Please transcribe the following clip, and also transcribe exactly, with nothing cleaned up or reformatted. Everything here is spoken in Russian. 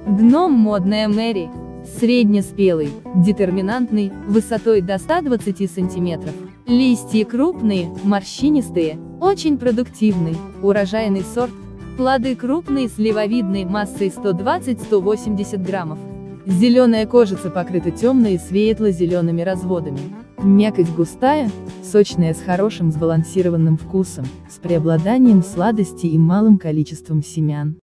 Дном модная Мэри. Среднеспелый, детерминантный, высотой до ста двадцати сантиметров. Листья крупные, морщинистые, очень продуктивный, урожайный сорт. Плоды крупные, сливовидные, массой сто двадцать — сто восемьдесят граммов. Зеленая кожица покрыта темно- светло-зелеными разводами. Мякоть густая, сочная, с хорошим сбалансированным вкусом, с преобладанием сладости и малым количеством семян.